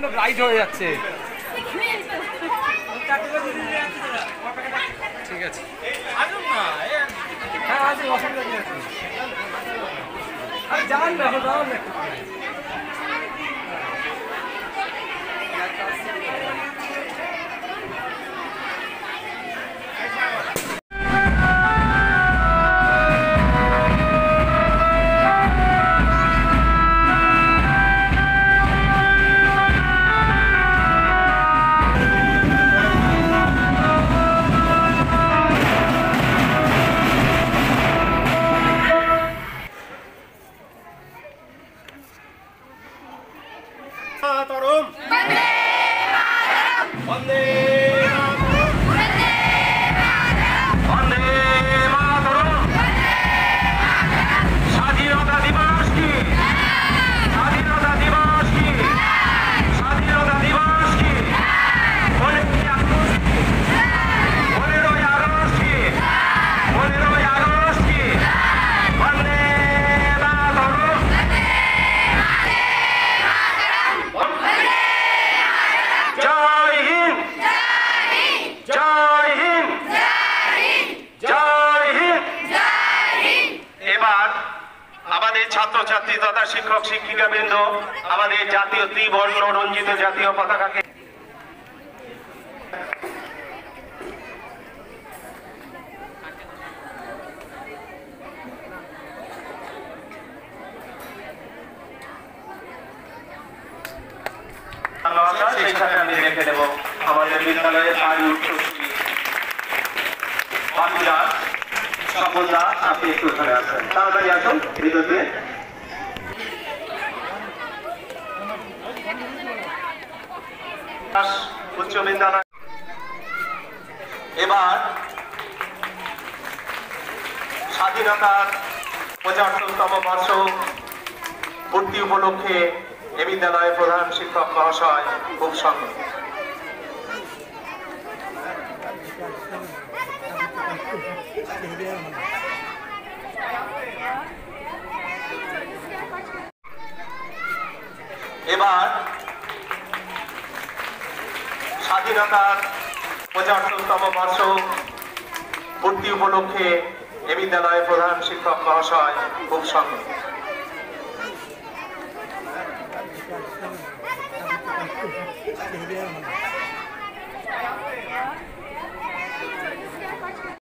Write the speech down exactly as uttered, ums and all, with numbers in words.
Right হয়ে যাচ্ছে। ঠিক আছে, হ্যাঁ আছে, অসুবিধা নেই। আরে যান না, যান না। Toroom. Vande Mataram. Vande Mataram. Vande Mataram. স্বাধীনতা দিবস কি? স্বাধীনতা দিবস কি? স্বাধীনতা দিবস কি? পনেরোই আগস্ট কি? পনেরোই আগস্ট কি? পনেরোই আগস্ট কি? বন্দে মাতরম। জয় হিন্দ, জয় হিন্দ, জয় হিন্দ। এবার আমাদের ছাত্রছাত্রী তথা শিক্ষক শিক্ষিকা বৃন্দ আমাদের জাতীয় ত্রিবর্ণ রঞ্জিত জাতীয় পতাকাকে সেই সাথে আমি দেখে দেব আমাদের বিদ্যালয়ের আজ উচ্চশিক্ষী বাকিরা সকল দাস আপনি একটু ওখানে আসেন, তাড়াতাড়ি আসুন ভিতরে। উচ্চ বিদ্যালয় এবার স্বাধীনতার পঁচাত্তরতম বর্ষ পূর্তি উপলক্ষে এ বিদ্যালয়ের প্রধান শিক্ষক মহাশয় খুব সঙ্গে এবার স্বাধীনতার পঁচাত্তরতম বর্ষ পূর্তি উপলক্ষে এ বিদ্যালয়ের প্রধান শিক্ষক মহাশয় খুব সঙ্গে Thank you.